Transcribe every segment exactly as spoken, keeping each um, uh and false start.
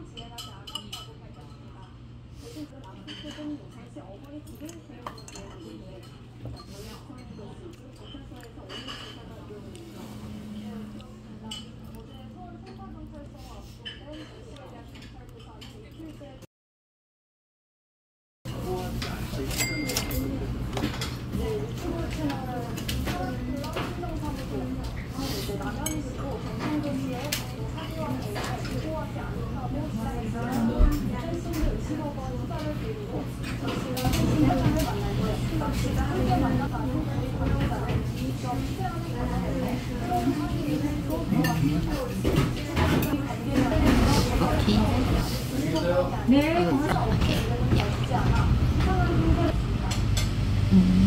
네. 음.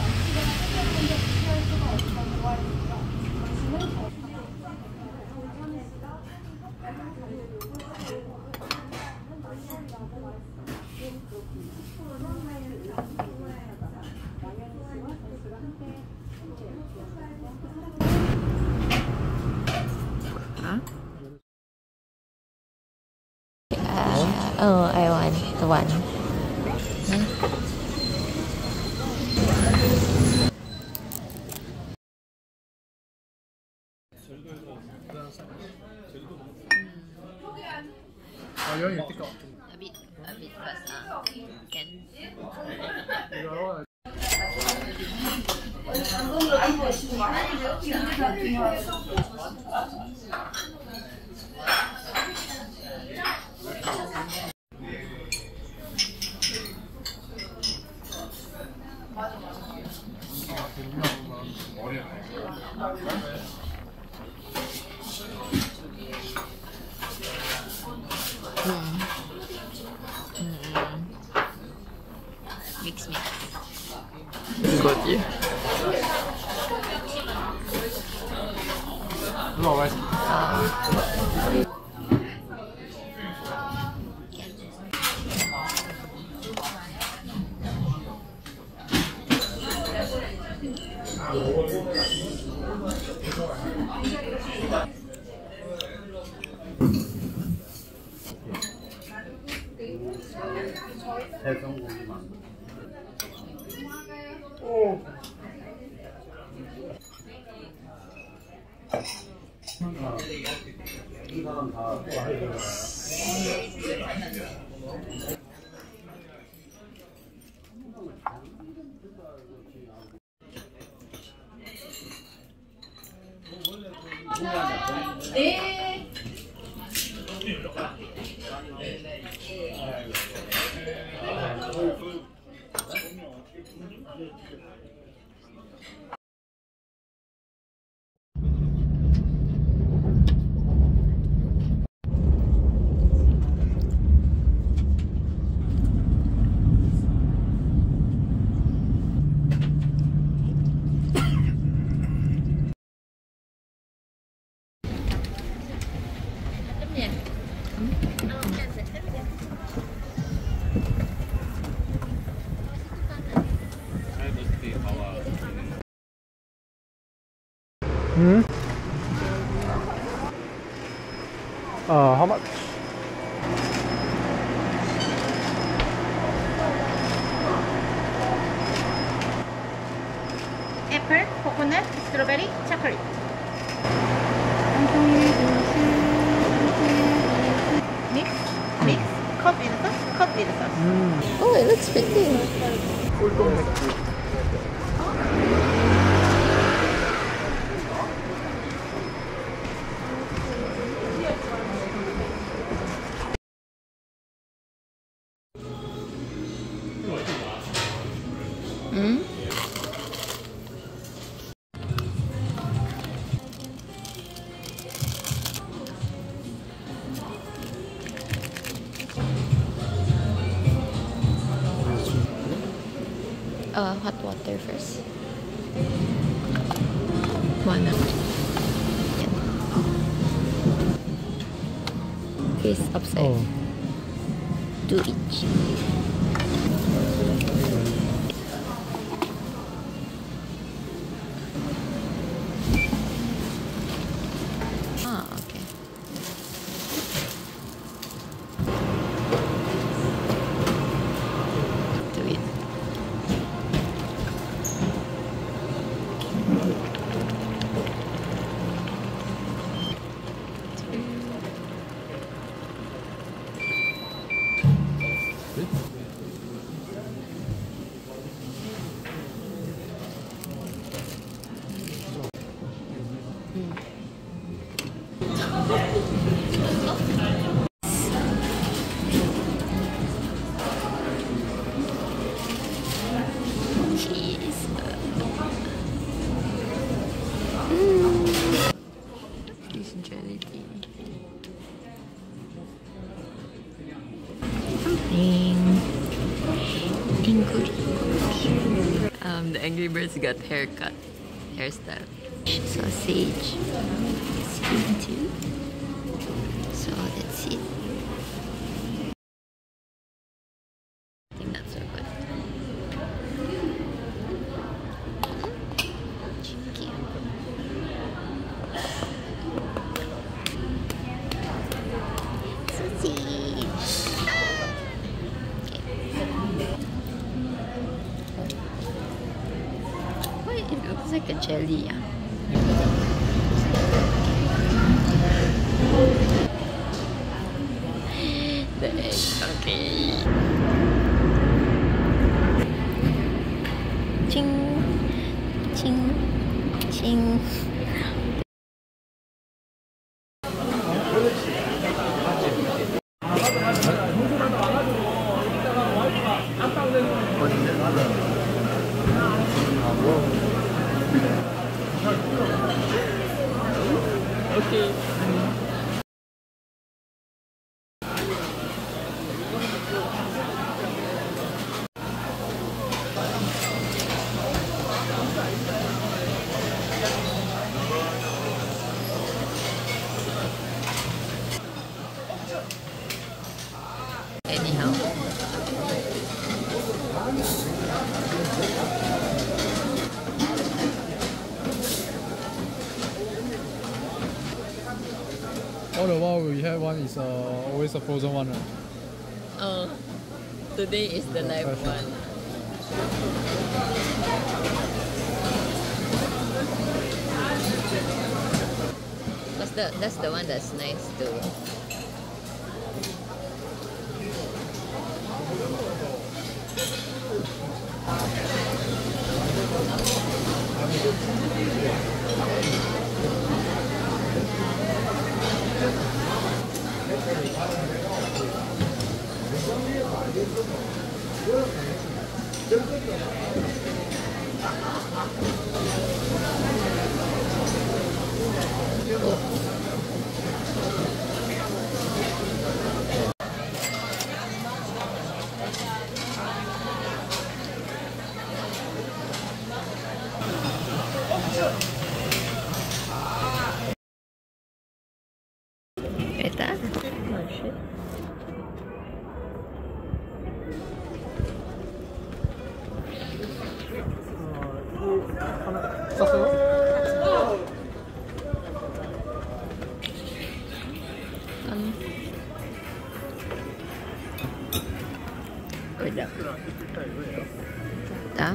Oh, I want the one. 아, 여기 이렇게 까. A bit, a bit first. Uh, can. 음. 음. 믹스 믹스. 이거지? 이거 맛있어. 아. 해성고기만. 오. 이 사람 다. 네. Hmm? Uh, how much? Apple, coconut, strawberry, chocolate. Mix, mix, cup with sauce, cup with sauce. Mm. Oh, it looks pretty. 꿀떡 맥주. 음? Uh, hot water first. One up. Face upside. Oh. Two each. Ah, okay. 무슨 젤리지? Something. Um, the Angry Birds got haircut, hairstyle. Sausage. Season two. So that's it. I think that's so good. Cheeky. Sausage. Why it looks like a jelly, yeah. The egg, okay. Ching, ching, ching. Okay. Anyhow. All the while we have one is uh, always a frozen one, right? Oh, today is the live one. What's the? That's the one that's nice too. Eta? Oh shit. Um. Udah. Tam.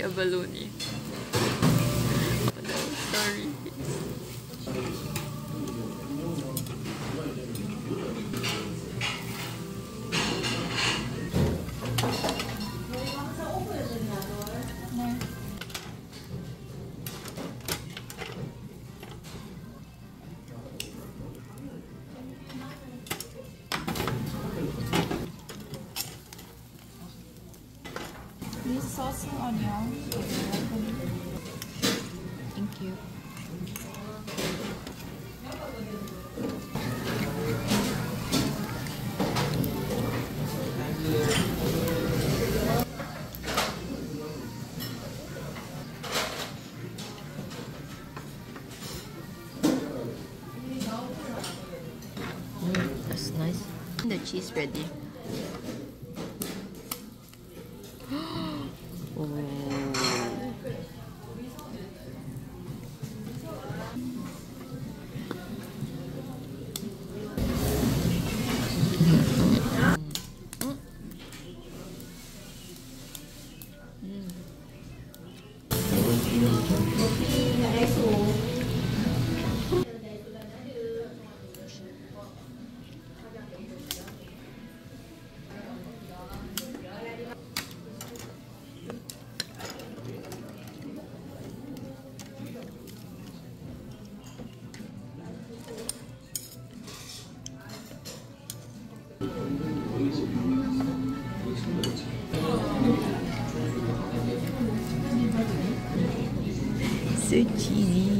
baloney. Oh no, sorry. This sauce and onion. Thank you. Mm, that's nice. The cheese ready. Oh. So cheesy.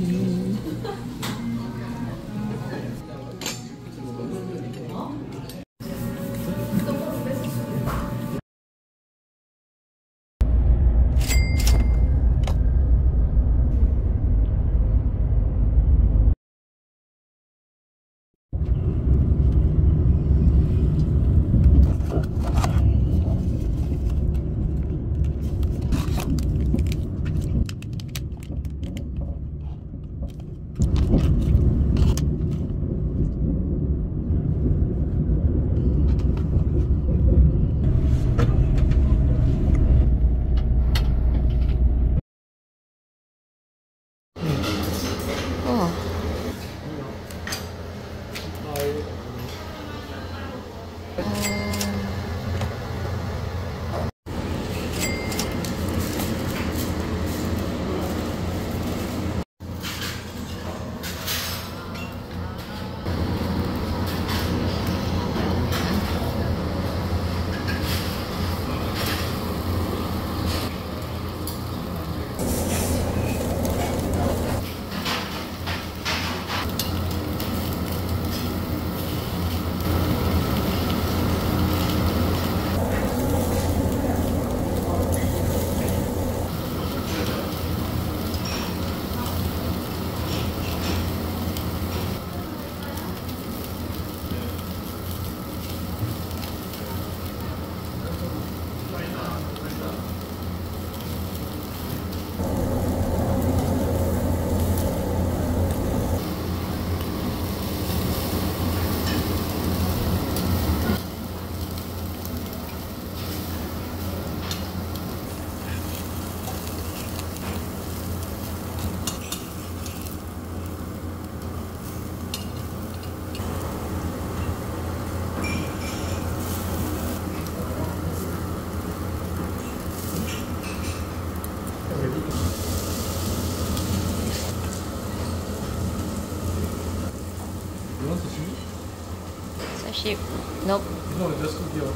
Oh. You want sashimi? Sashi. Nope. No, just cook here.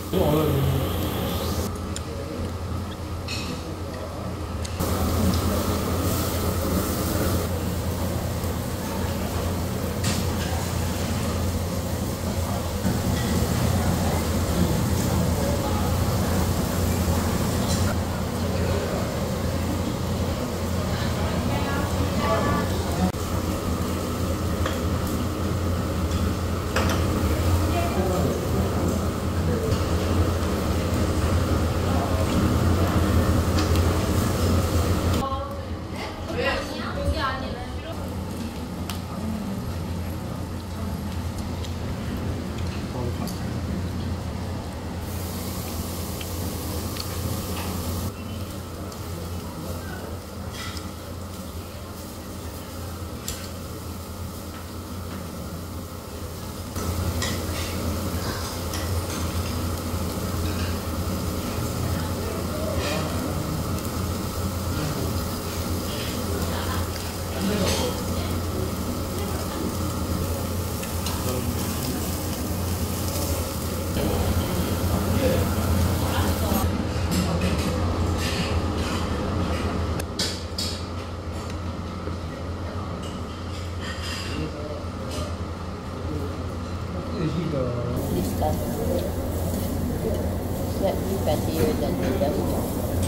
Disgusting. Slightly fattier than the Dutch.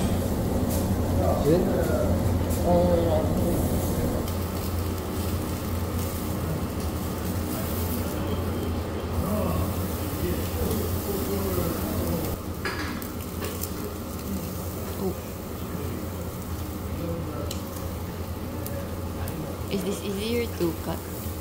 Oh, no. Is this easier to cut?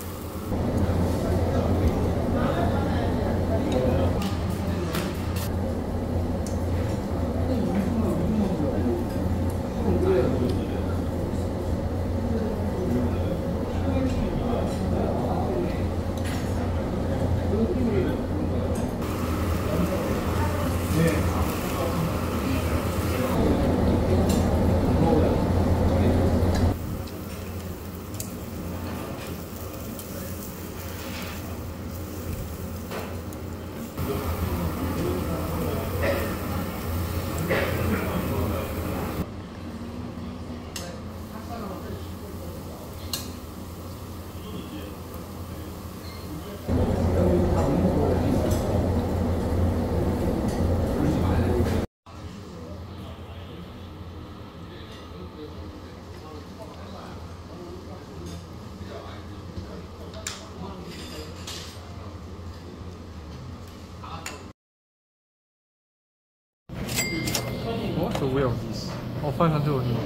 What's the weight of this? Oh, five hundred only.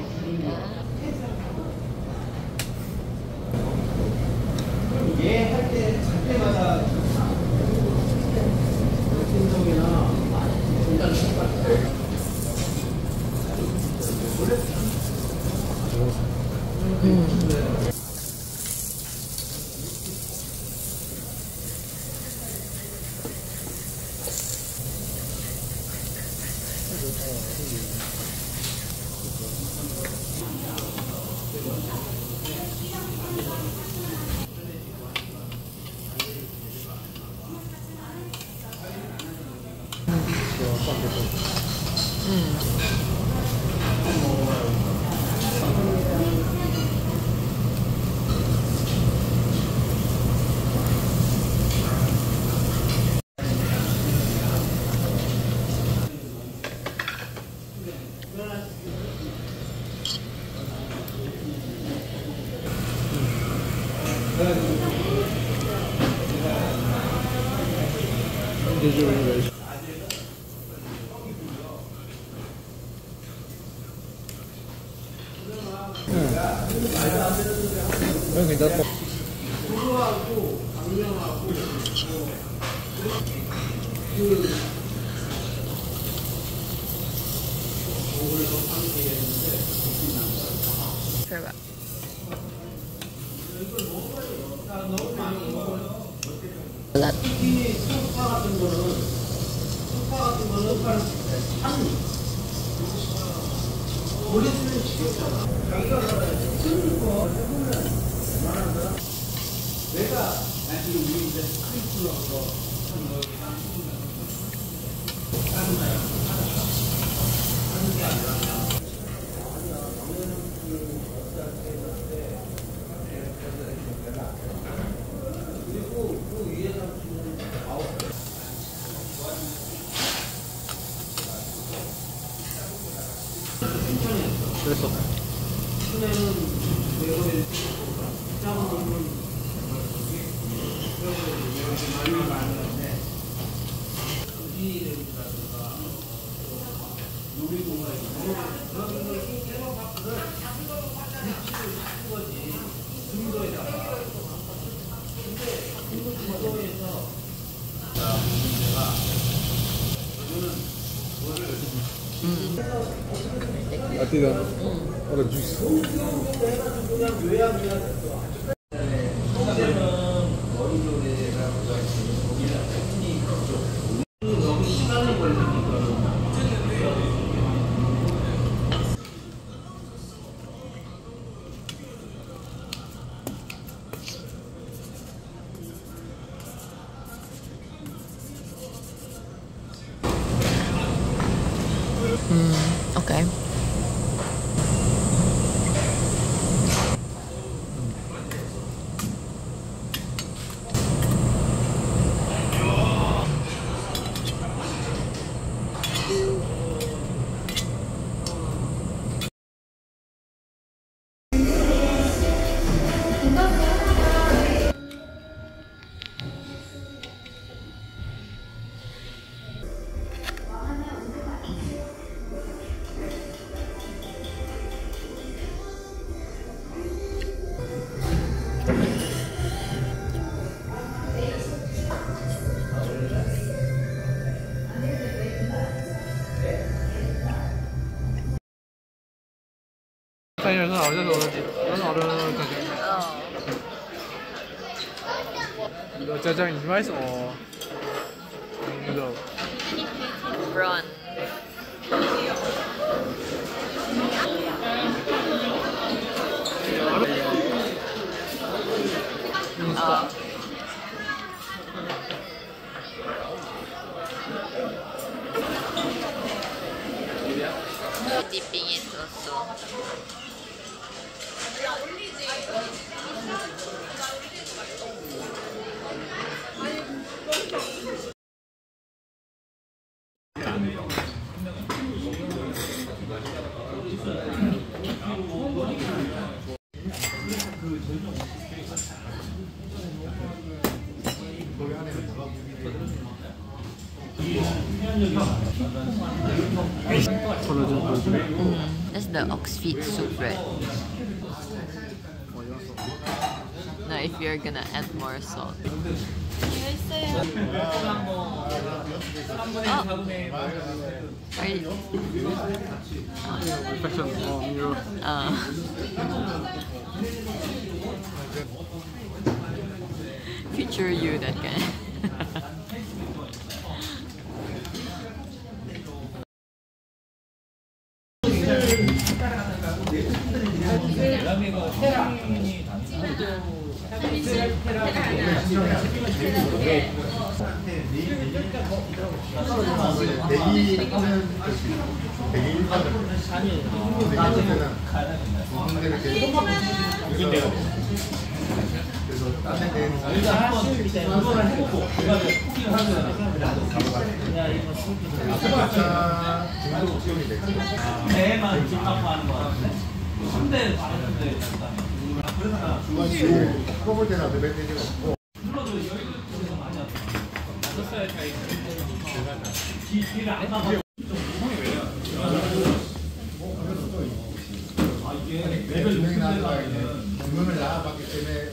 이건 괜찮다. 대박. 辣. 그랬어. I didn't order juice. Mm, okay. 餐饮很好，这是我的很好的感觉。 Oh. 이거 짜장 in rice or noodle? Prawn. Oh. Dipping it also. Mm, that's the ox feet soup, right? Now, if you're gonna add more salt. Oh. Are you? Reflection or mirror. Uh. Picture you that guy. 배만 집합하는 거 같은데? 침대에 바르는데 뽑을 때는 어드밴티지가 없고 눌러도 여기도 많이 왔어요. 뒤를 안 나가. 분명히 나와서 분명을 나와봤기 때문에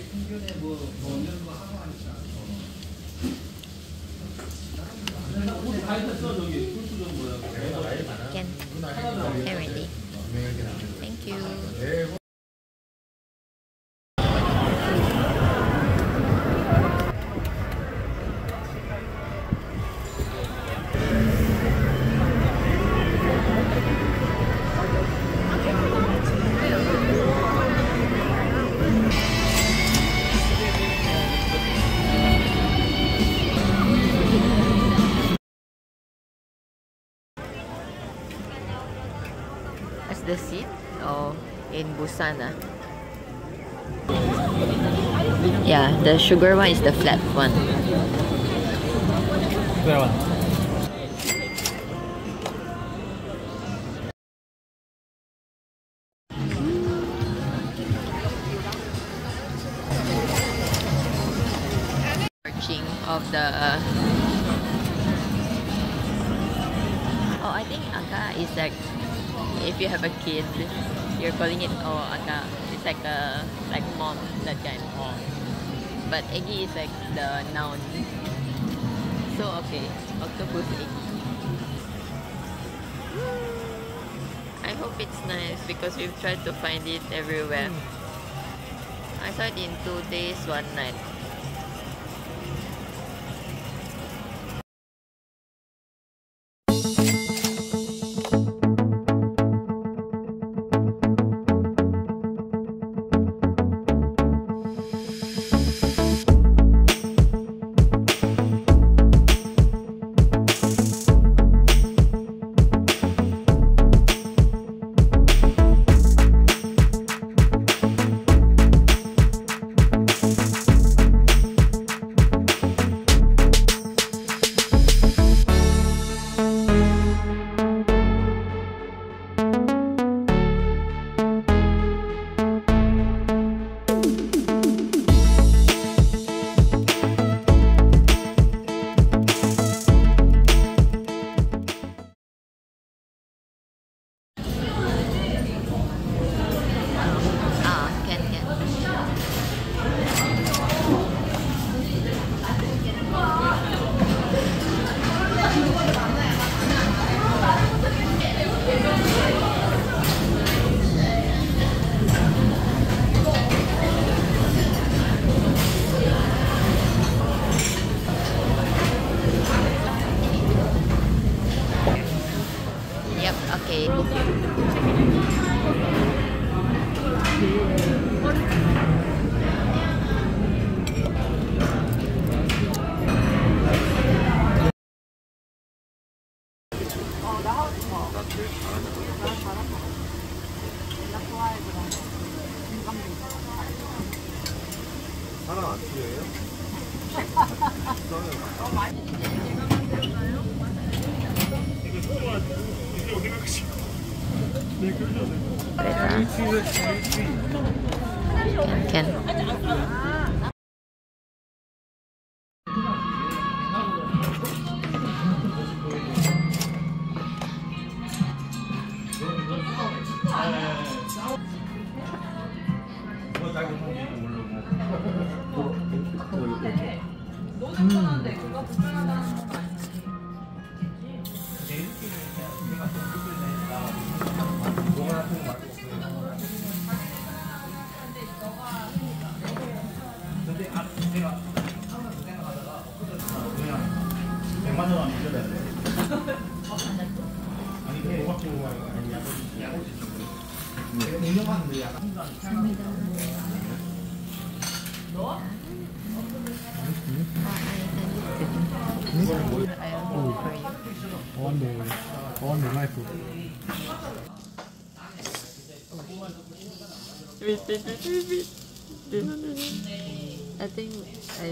Can. Already. Thank you. the seat or in Busan? Ah? Yeah, the sugar one is the flat one. That one. Searching of the uh, oh, I think Aka is like if you have a kid, you're calling it oh Aka. It's like a like mom, that kind. But Eggy is like the noun. So okay, octopus eggy. I hope it's nice because we've tried to find it everywhere. I saw it in two days, one night. 하나 안 필요해요? Can. 백만 원 믿어야 돼. 아니 그냥 음악 보고 가는 거 운영하는데 약간 I want the, I want the knife. Wait, wait, wait, wait, wait. I think I...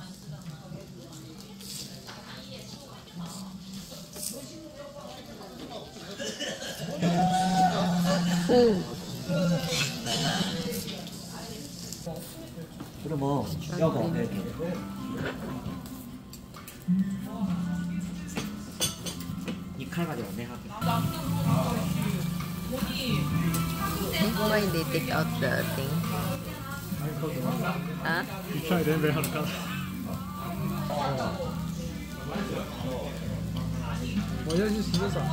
그래 뭐 여보 이 칼 가지고 내가 할게. Why they take out the thing? Huh? You try then very hard to cut. 뭐 이런 식으로 씻어서.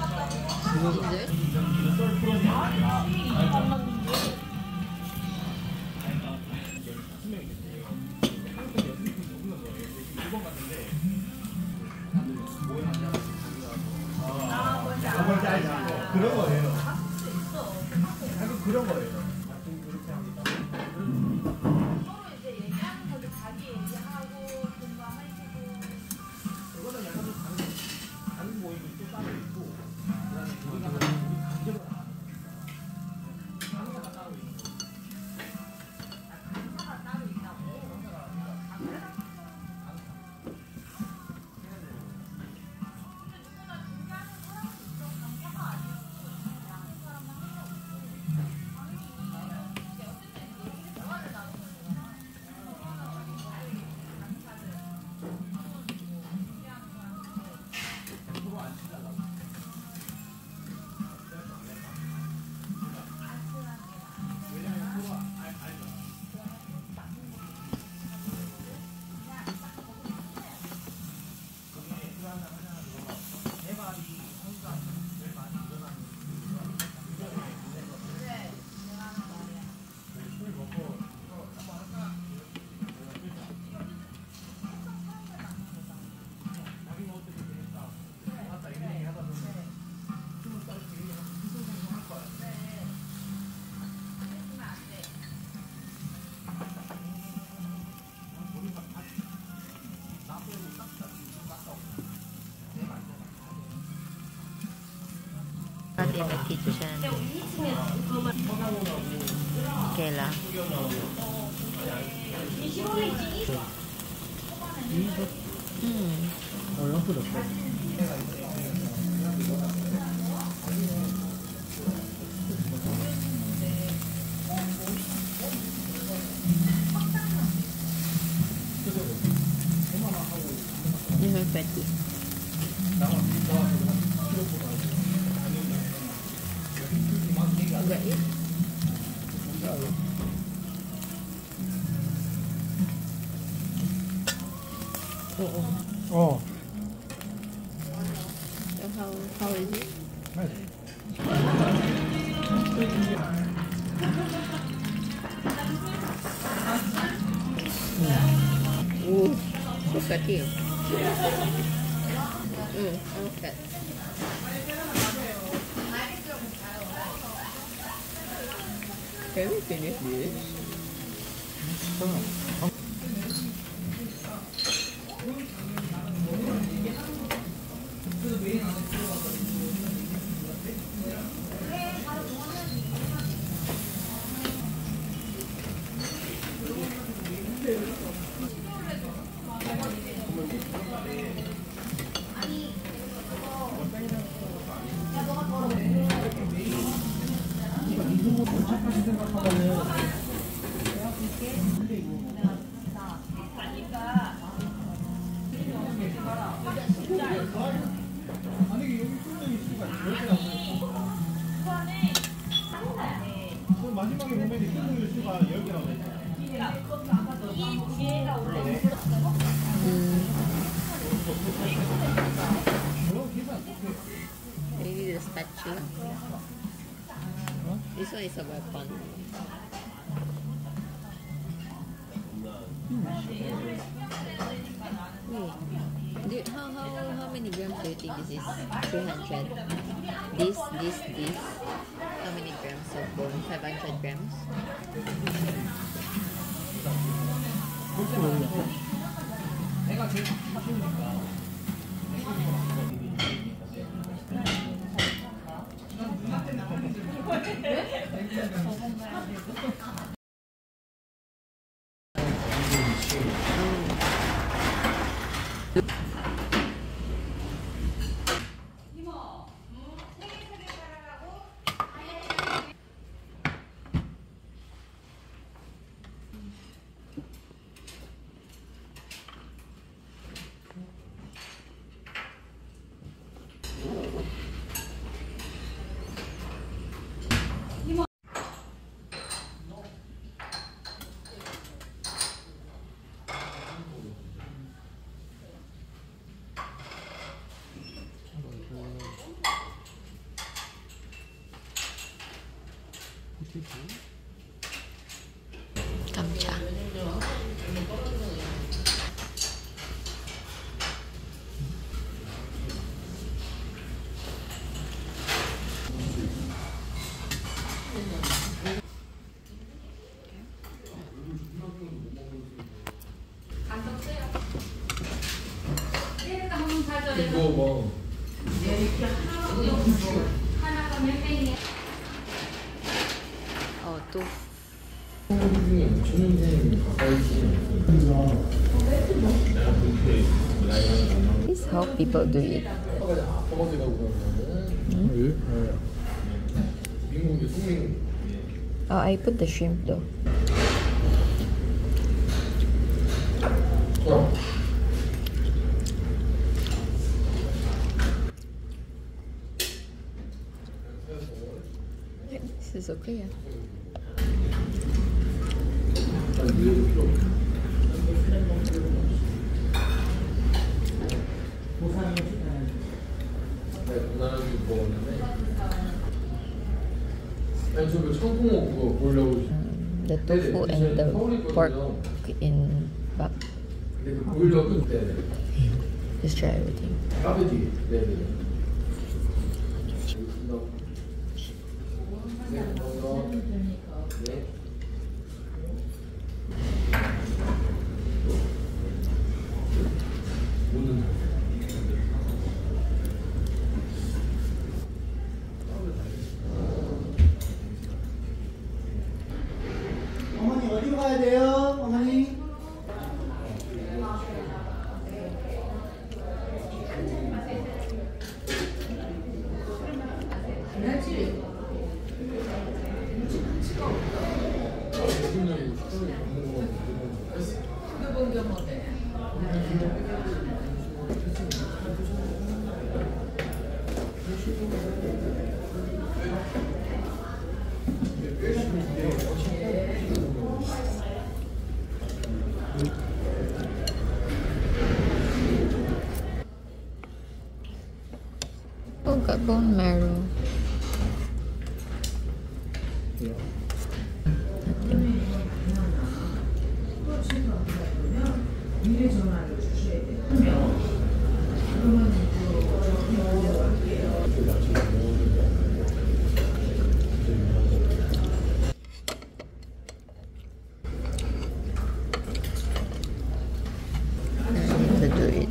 그런 거예요. 그런 거예요. in the kitchen. Okay lah. Hmm. Oh, you want to put the phone? You have fatty. Enggak ya? Oh, oh. Oh, So how how is it? nice. Ooh, so fatty. Mm, okay. Can we finish this? 마지막에 보면 흰둥이 수가 열 개라고 돼. Maybe the spatula. This one is a weapon. Wait, do you, how, how, how many grams do you think this is? three hundred. This, this, this. How many grams of bone? five hundred grams? 감자. 이거 뭐 어, 또. This is how people do it. Oh, I put the shrimp though. This is okay, yeah. The tofu and the pork in bak. Just try everything. Oh, got bone marrow. To do it.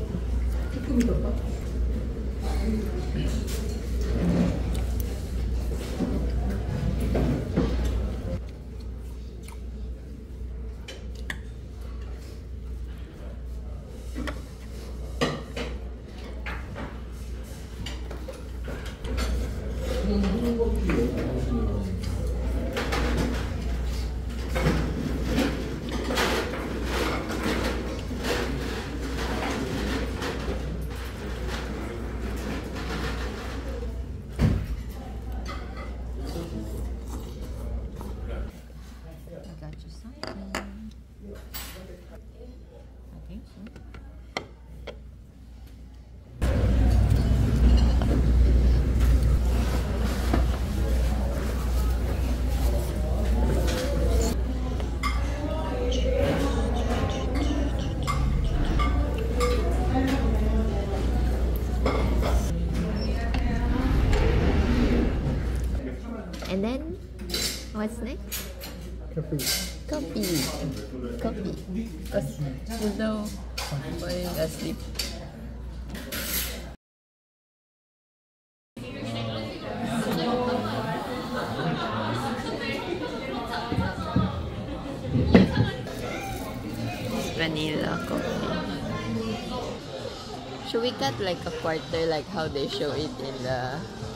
And then, what's next? Coffee. Coffee. Coffee. Because Uzo falling asleep. Vanilla coffee. Should we cut like a quarter like how they show it in the...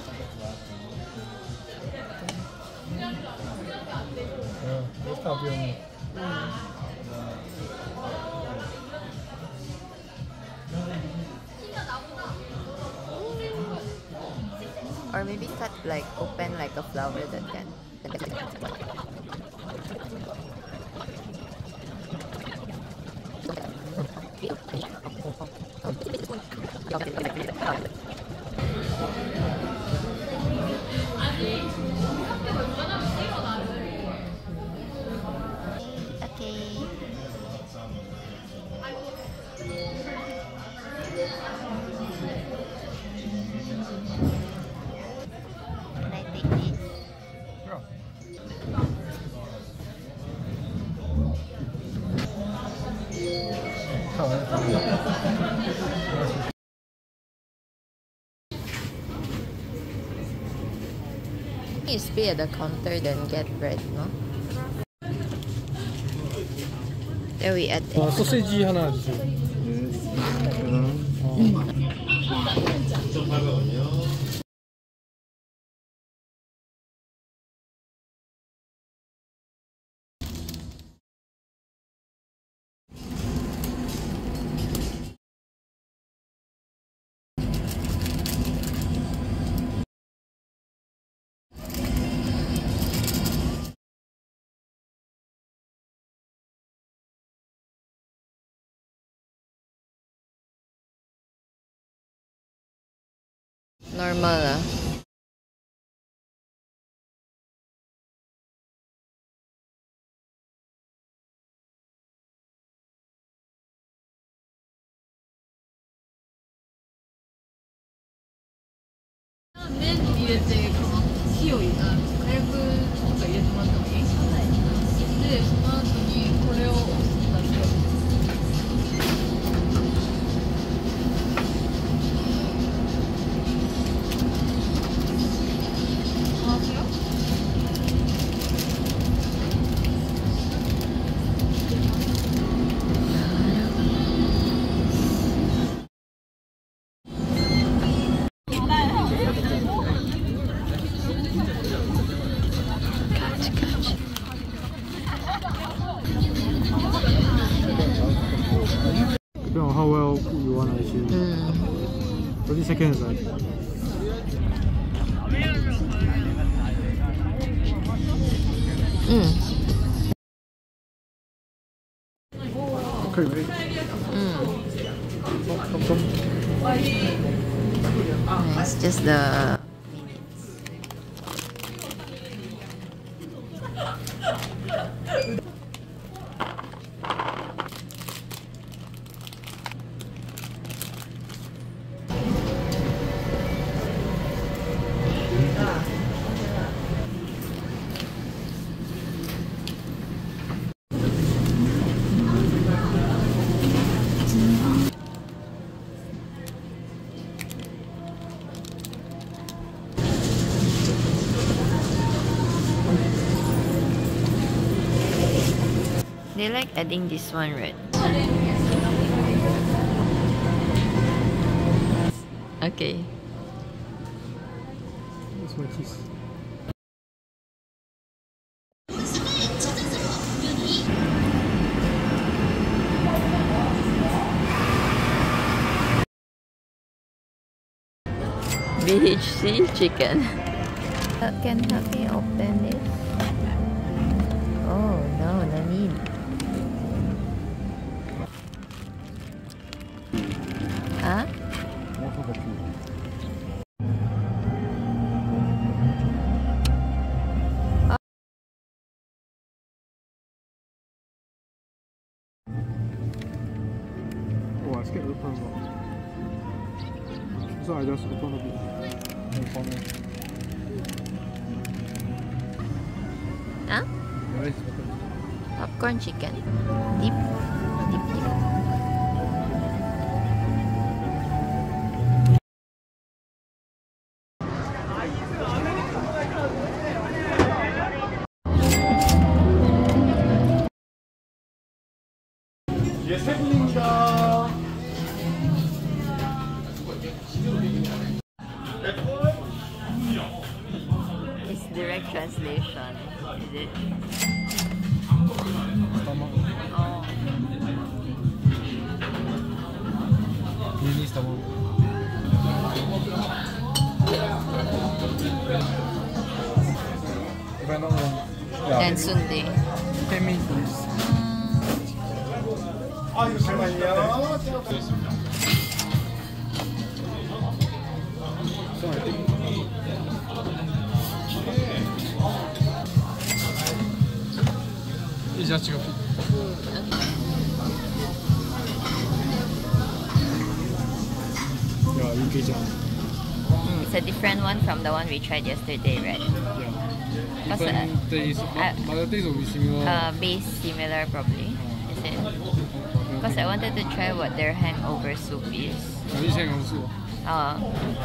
Or maybe cut like open like a flower that can. You pay at the counter then get bread, no? There we at 어, 소시지 하나 주세요. normal ah. Depending on how well you want to achieve. Mm. thirty seconds, right? Mm. Okay, right? Mm. Come, come, come. It's just the minutes. They like adding this one, right? Okay. That's my cheese. B H C chicken. Uh, can help me open this? Oh no, no need. Huh? Oh, I scared open one. So I just open a bit. And corner. Huh? The rest is open. Popcorn chicken. Deep. Deep, deep. 예, 세 분입니다. It's direct translation, is it? Stomach. Oh. Mini stomach. If I'm not wrong. Yeah. Then sundae. Pay me please. 아, 이거 잠깐만요. So I think it's just chicken. Yeah, you can just. Mm, it's a different one from the one we tried yesterday, right? Yeah. What's that? Different taste, but, Uh, but the taste will be similar. Uh, base similar probably, is it? Because I wanted to try what their hangover soup is. This hang also. Uh,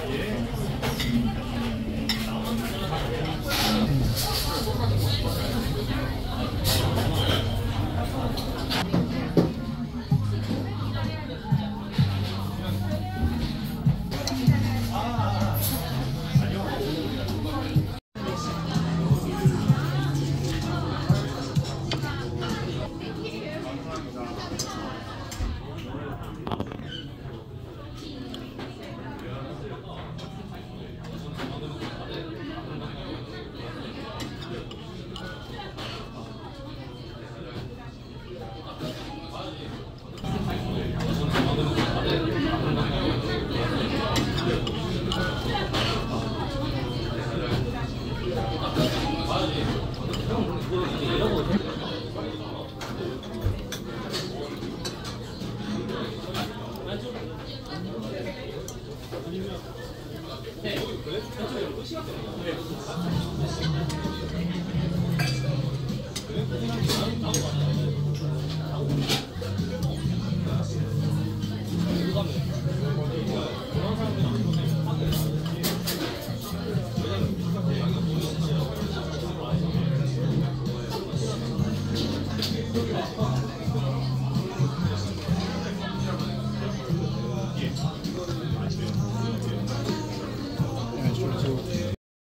Yeah, sure. So.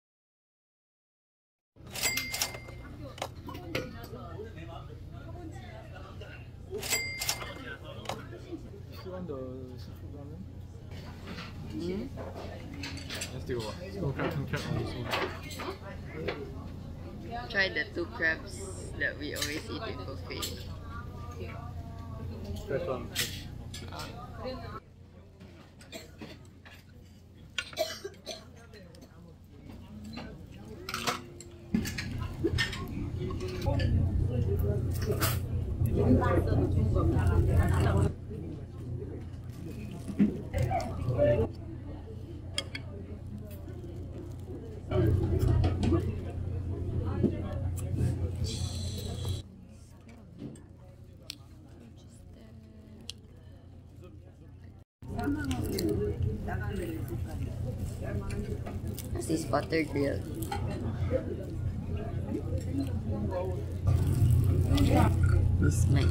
You want the seafood ramen? mm? Let's do what? Let's go crab and crab on this one. Try the two crabs that we always eat in buffet. Fresh one. What's this butter grill? This mic.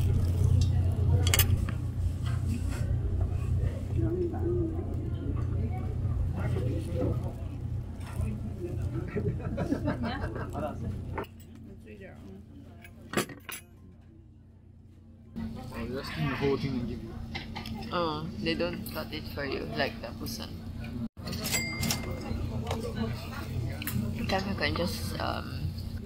Oh, they just clean the whole thing and give you. Oh, they don't cut it for you like the Busan. You can just um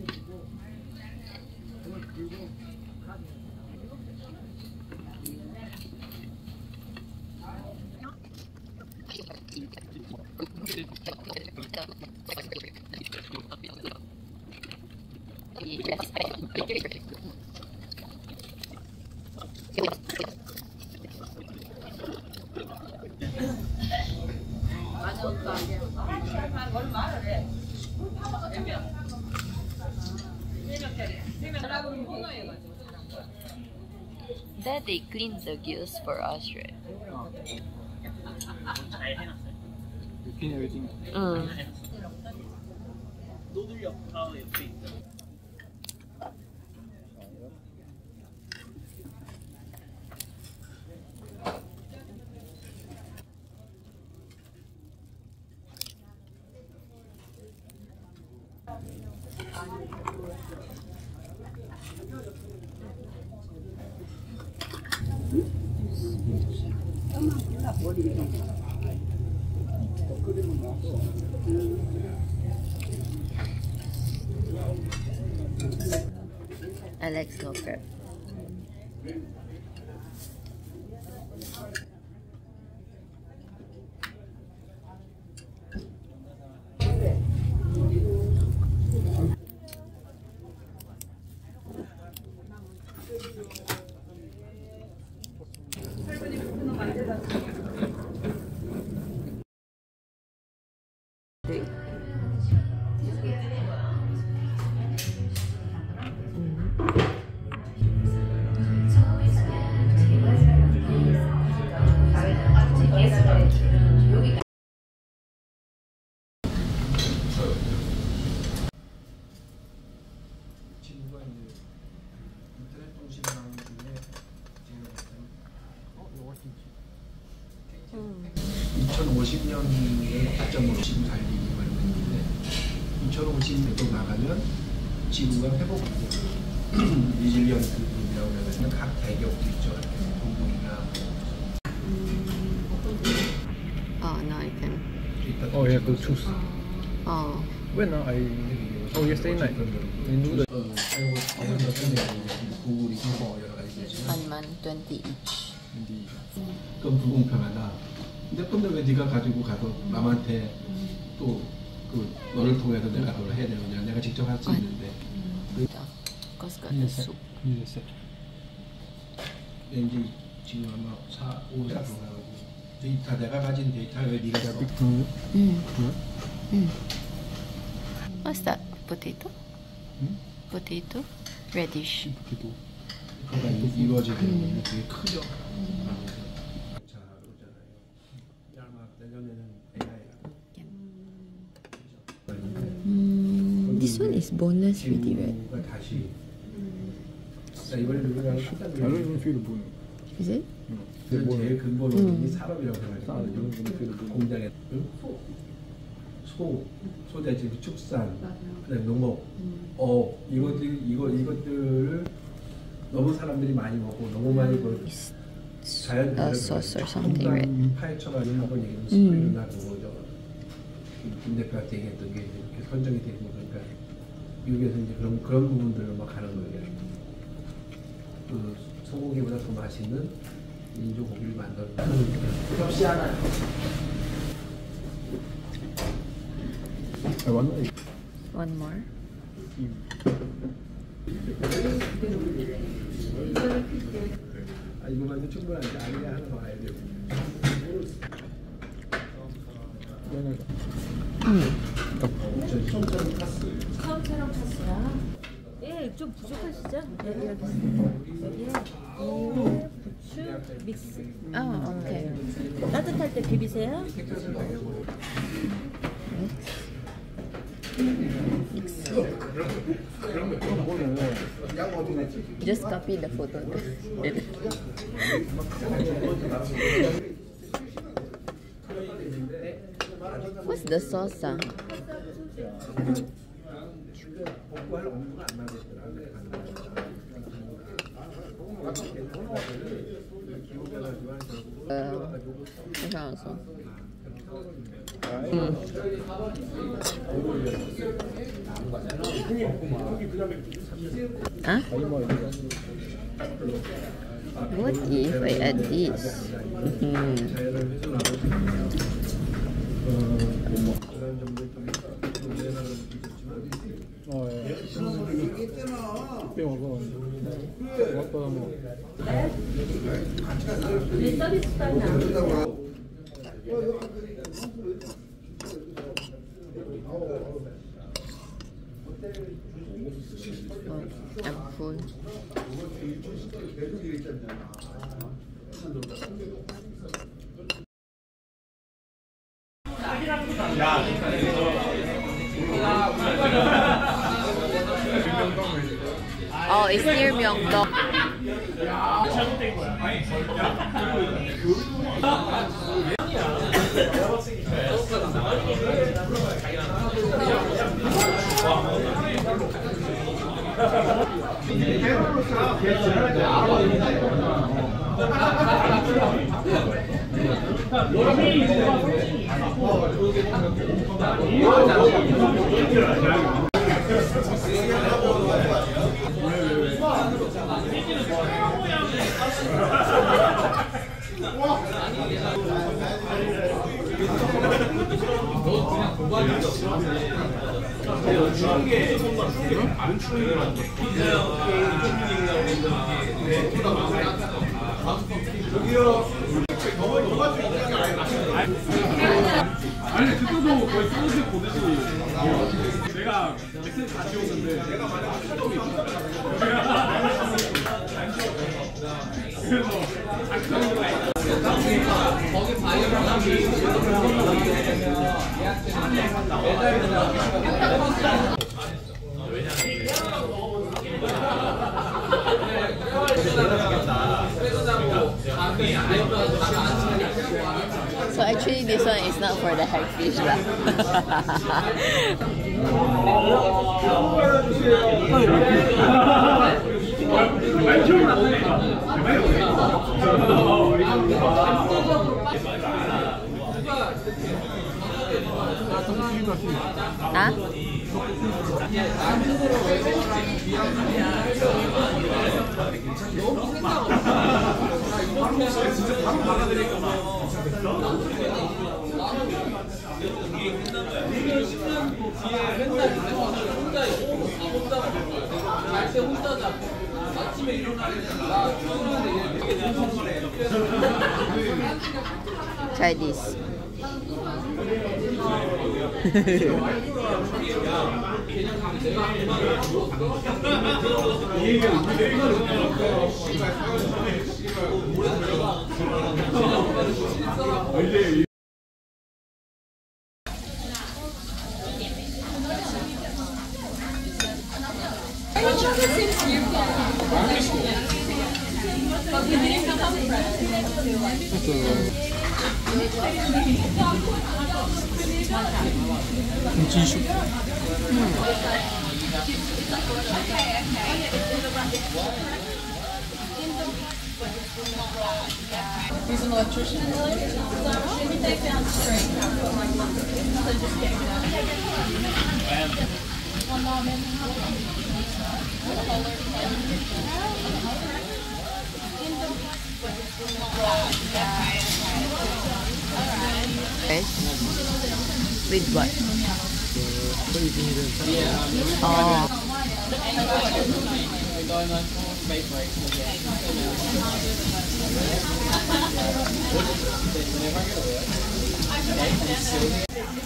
that they clean the gills for us, right? Oh. You clean everything. Mm. I like snow crab. 이천오십 년을 기점으로 지구 살리기 말했는데 이천오십 년도 나가면 지구가 회복하고 리질리언트라고 해서 각 대격도 있죠. 동동이나 Oh, now I can. Oh, you have to choose. Oh. When uh, I oh yesterday night I do the 구글이 뭐 여러 가지 있지만 One man, twenty each. 그건 불공평하다. 근데 근데 왜 네가 가지고 가서 남한테 또 그 너를 통해서 내가 그걸 해야 되느냐? 내가 직접 할 수 있는데. Cause got the soup. You just said. 왠지 지금 아마 사, 오 년 동안 데이터 내가 가진 데이터를 왜 네가 잡아? Mm. Mm. What's that? Potato? 응? Potato? Radish. Potato. 그러니까 이- 이루어지는 게 되게 크죠. 자, 그러잖아요. 아마 내년에는 에이아이가 Mm, this one is boneless already, right? 지구가 다시 자, 이번에 우리가 I don't even feel the bone. Is it? 그 제일 근본이 산업이라고 I don't 생각하거든요. even feel the bone. 공장에 소, 소, 소돼지 축산, 그다음에 농업, 어 이것들 이거 이것들을 너무 사람들이 많이 먹고 너무 많이 그 자연 A sauce or something, right? 파헤쳐가지고 한번 얘기하면 스프링이나 그거죠. 김 대표한테 얘기했던 게 이렇게 선정이 되고 그러니까 미국에서 이제 그런 그런 부분들을 막 가는 거예요. 그 소고기보다 더 맛있는 인조 고기를 만들어. 접시 하나. I want like One more. 아 이거만 충분한데 아니야 하나 더 가야 돼. 처음처럼 탔어요. 예, 좀 부족하시죠? 여기 여기 여기에 이 부추 믹스. Oh, okay. 따뜻할 때 비비세요. Just copy the photo. What's the sauce? Ah? Uh, 이거 also. Mm. Huh? What if I add this? 어, 예. 꽤 먹었는데. 먹었다 뭐. 네, 서비스 빵 나오고. Oh, I'm full. Oh, it's near Myeongdong. 아니 그때도 거의 소주 보듯이 내가 엑셀 다 지웠는데 내가 만약 한쪽이 있었다. 그래서 거기 So actually this one is not for the hagfish lah. Huh? Try this. 김치슈. He's an electrician. Should we take down straight? So just take it out. One mom in. Fish with what? Oh. going on break break. Whenever I get away, okay, and Sylvia.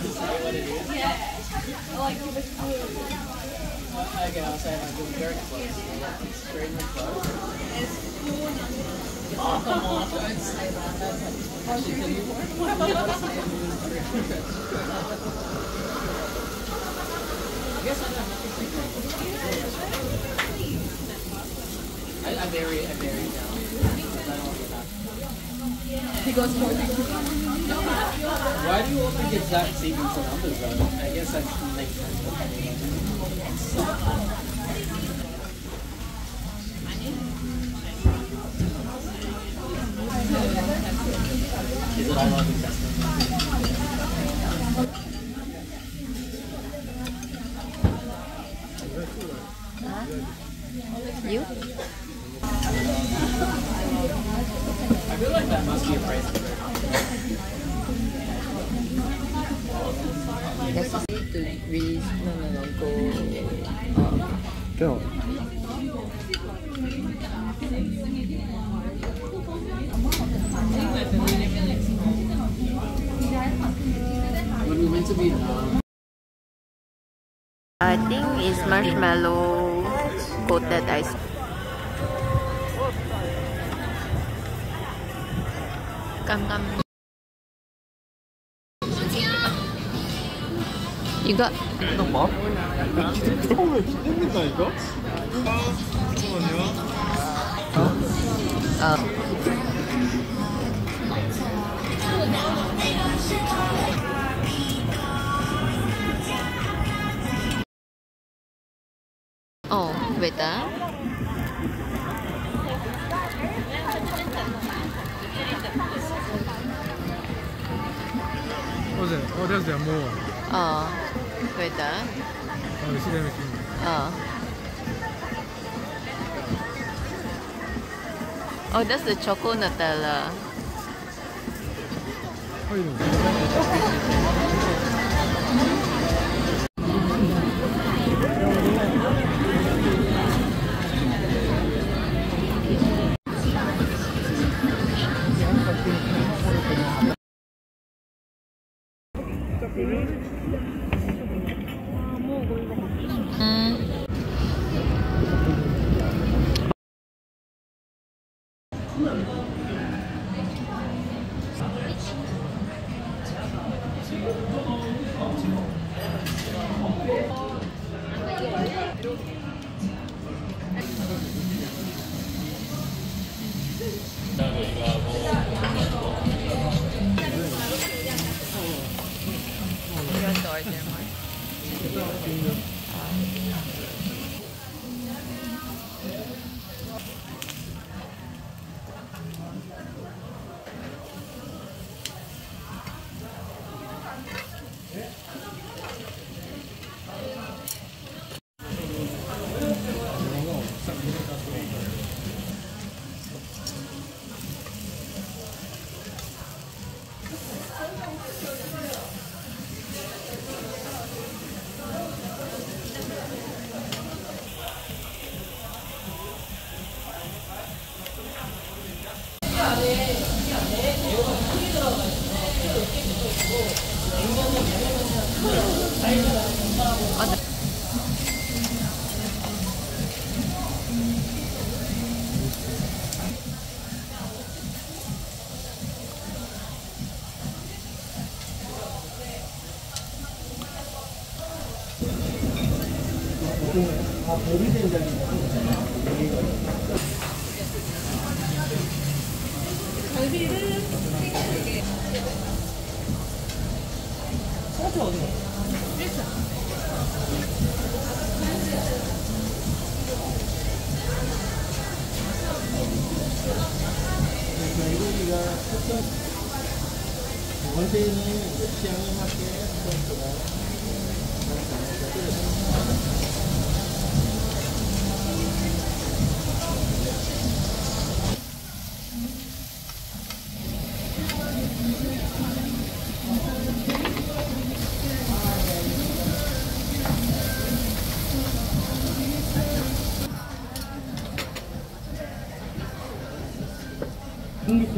Okay, I'll say like we're very close. Extremely close. Oh, come on, don't say that. That's like, actually, can you work? I guess I know. I, I vary, I vary now. I don't want to get that. He goes for Why do you all think exact sequence of numbers though? I guess that makes sense. Is it all about the testament? You? I feel like that must be a price. Let's see to Greece. No, no, no. Go. Go. When we meant to be um, I think it's marshmallow coated ice. Come, come. You got. 잠깐만. 그러면 기대된다니까? 잠깐만요. Uh, oh, wait ah. 어제 어제 안 먹어. Oh, wait ah. 아, 시간이 긴. Oh. Oh, that's the choco Nutella.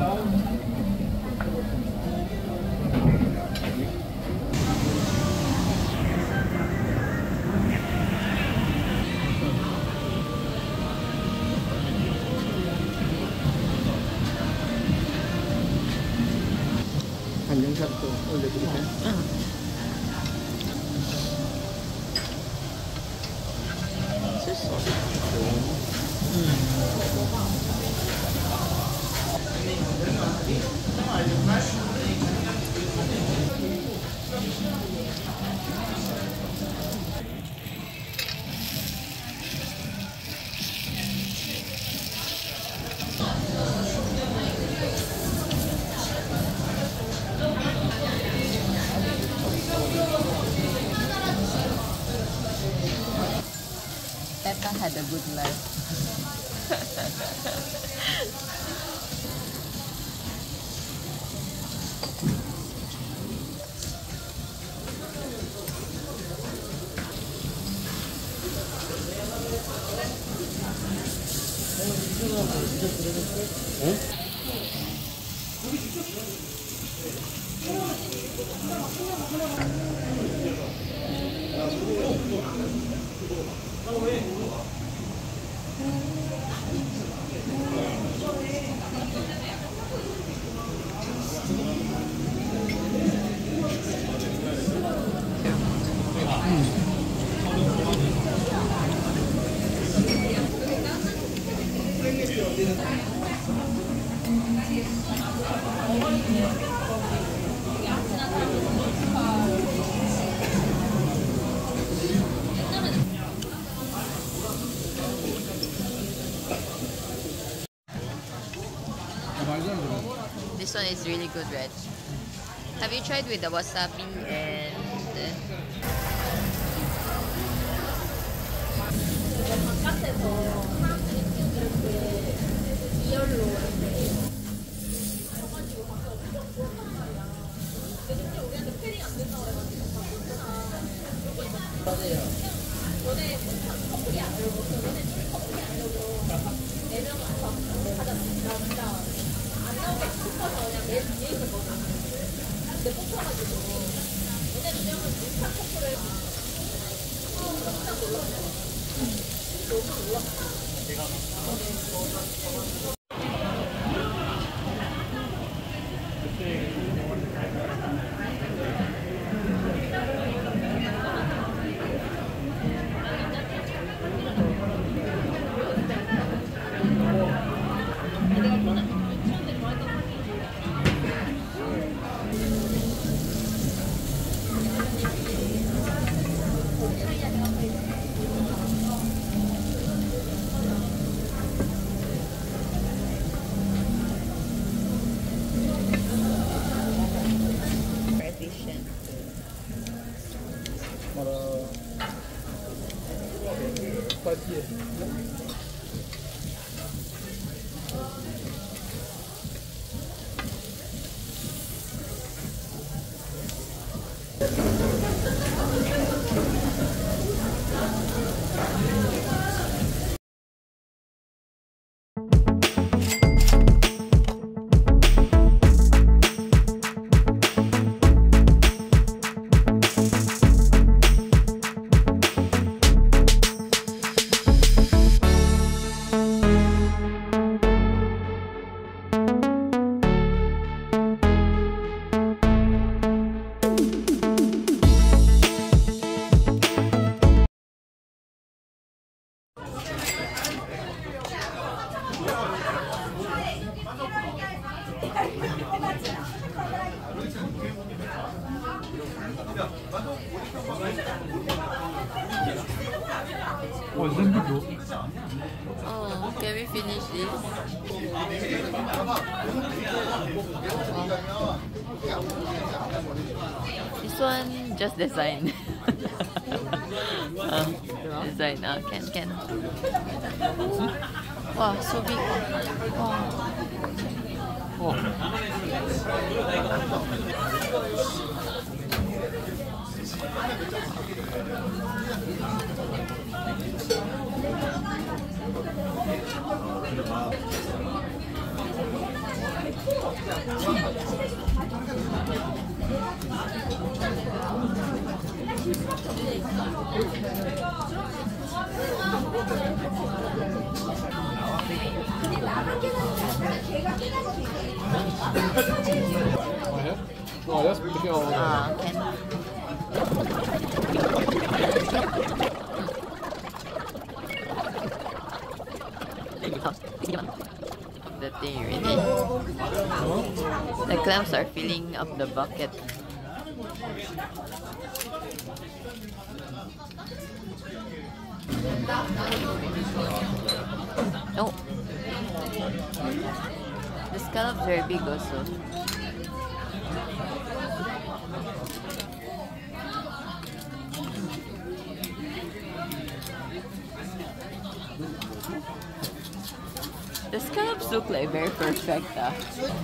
한정샷도 올려드릴까요? 응. Peppa had a good life. This one is really good, Reg. Have you tried with the wasabi and Oh, can we finish this? This one just design. uh, design. Uh, can can. Wow, so big. Wow. Oh. 와, that's pretty good. Ah, can. The thing really. The clams are filling up the bucket. Oh, the scallops are big also. The scallops look like very perfect. Ah.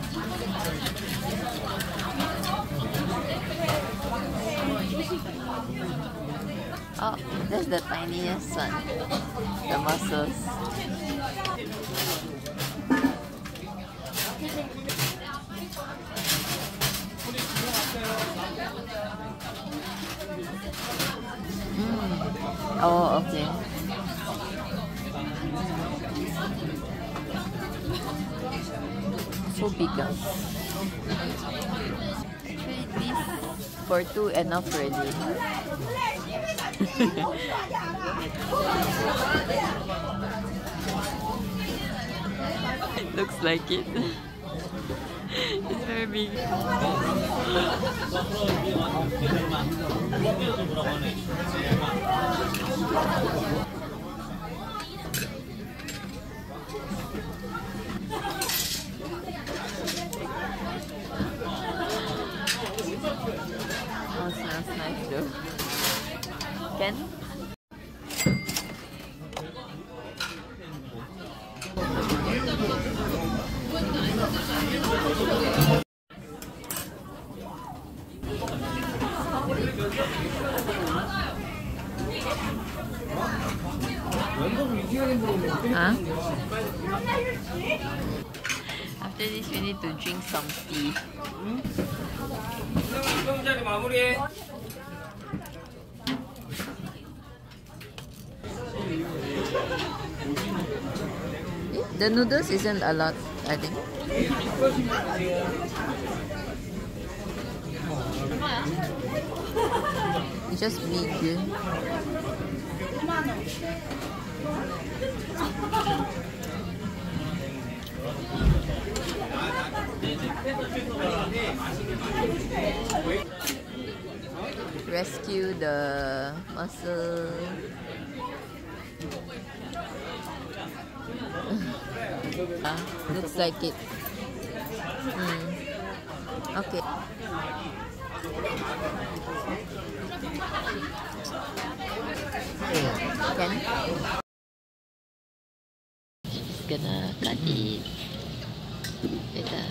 Oh, that's the tiniest one. The mussels. Mm. Oh, okay. So big. Ah. Actually, this for two enough already. Looks like it. It's very big. Oh, smells nice though. Ken? Huh? After this, we need to drink some tea. The noodles isn't a lot, I think. It's just big. Rescue the mussel. Ah, looks like it. Mm. Okay. Can? She's gonna cut it. Later.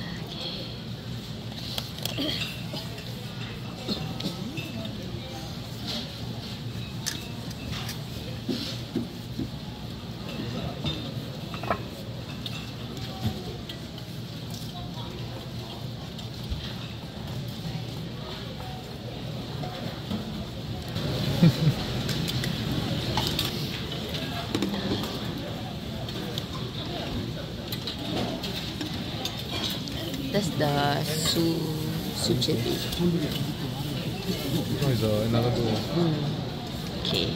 Okay. That's the su suchebi. Mm. Okay.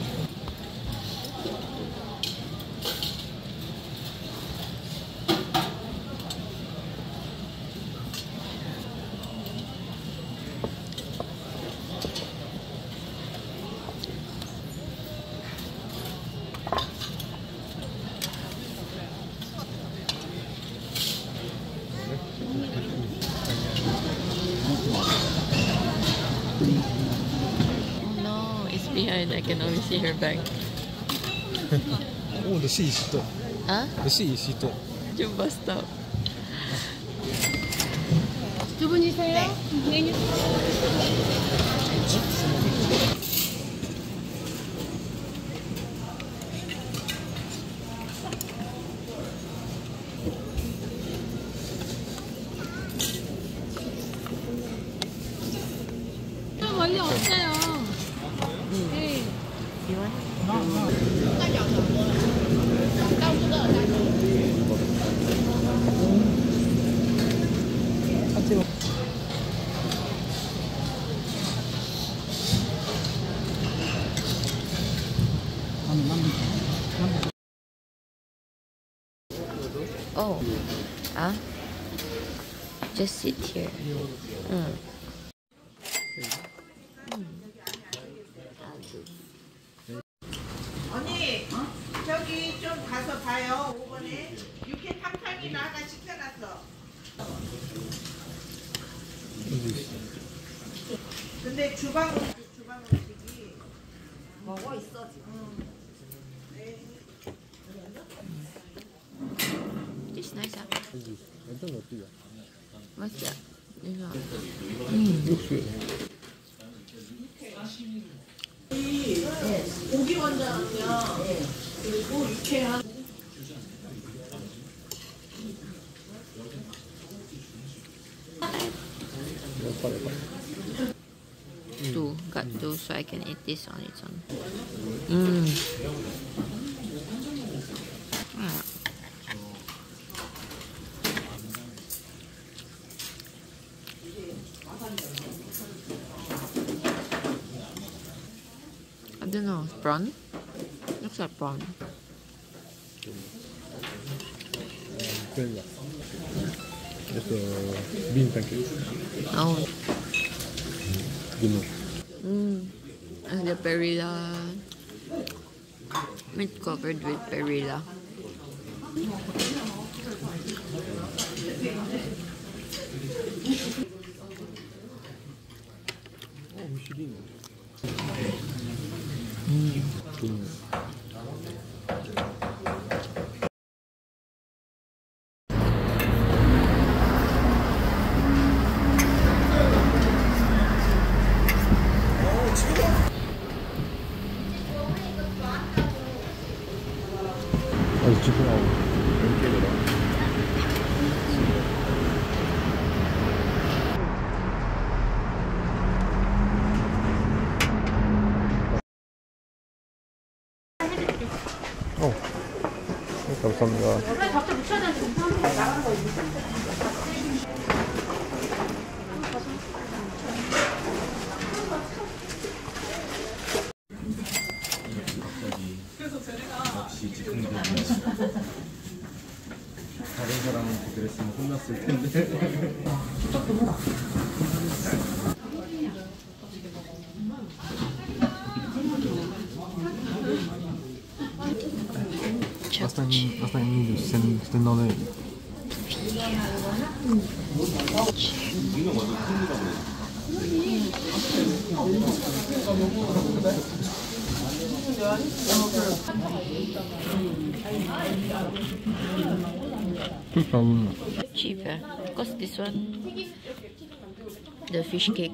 Behind, I can only see her back. Oh, the sea is stop. Huh? The sea is stop. 좀 bus stop. 두 분이세요? 메뉴. 원래 없어요. 네. Oh, ah, just sit here. Mm. 언니, 저기 좀 가서 봐요. 오 번에 육회 탕탕이나 하나 시켜놨어. 근데 주방 음식, 주방 음식이 먹어 있어 지금. It's nice. Huh? 완전 어때요? What's that? This one. 육수. 고기 원장이야. 그리고 육회 한. Two, got two, so I can eat this on its own. Mmm. Ah. I don't know, prawn? Looks like prawn. Quella. Questo bean pancake. Oh. You know. Mmm. And the perilla. Meat covered with perilla. 어, 미슐린. 음. 좋네. 아, 집중하고 이렇게 되라. 어, 감사합니다. 다른 사람한테 그랬으면 혼났을 텐데. Hasta en, hasta en Indus, en Stenone. Cheaper. Because this one, the fish cake.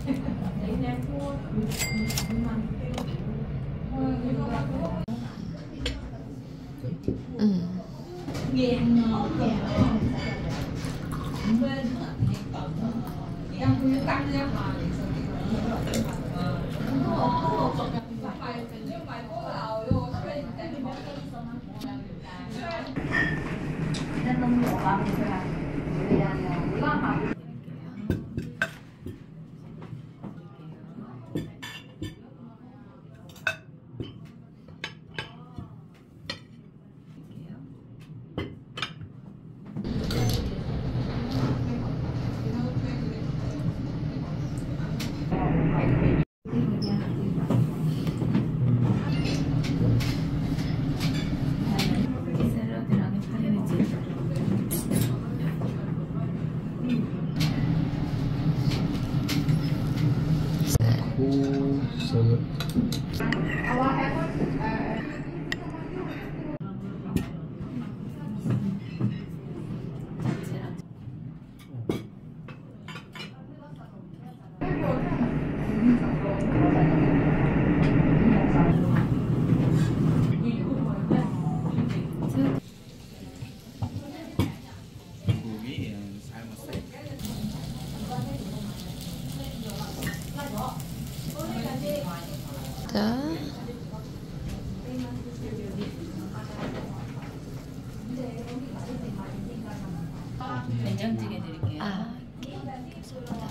된장찌개 드릴게요. 아, 오케이. 감사합니다.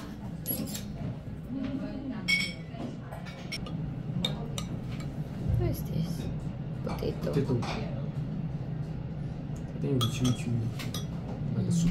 What is this? Potato. potato. potato chili chili. Like a soup.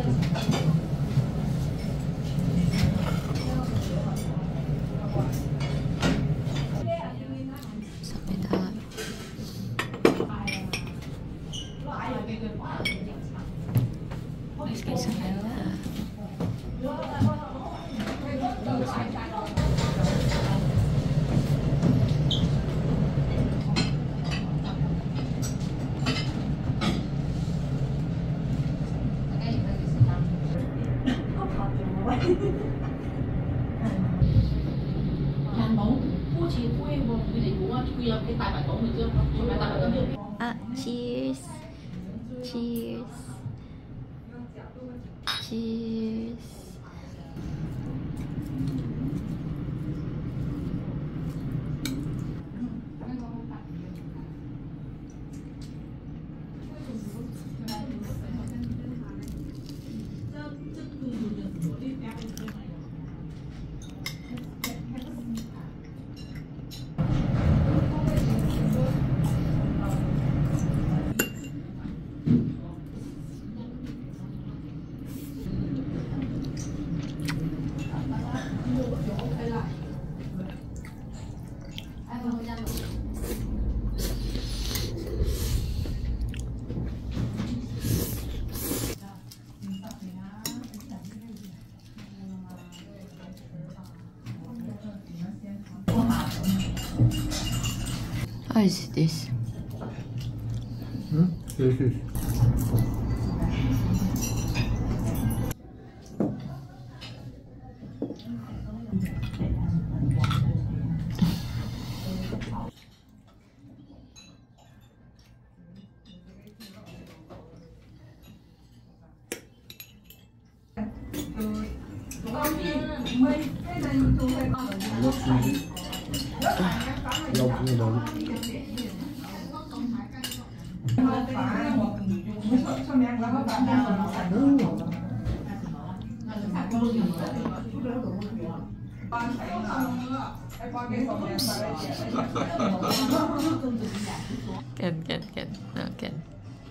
Ah, cheers. Cheers. Cheers. How is this? Hmm? This is. Can, can, can. No, can.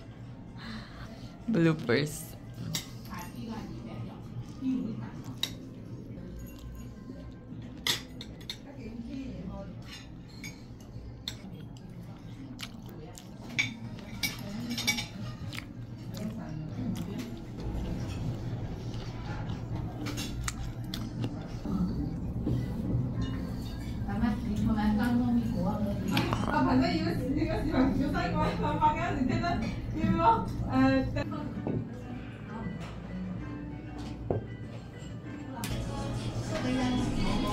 Bloopers.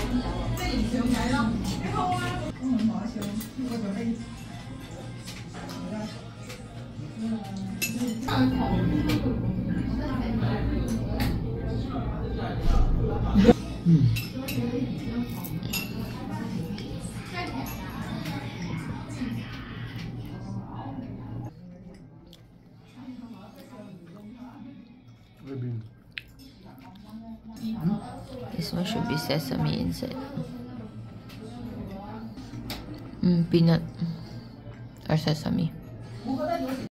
This one should be sesame inside. Mm, peanut or sesame.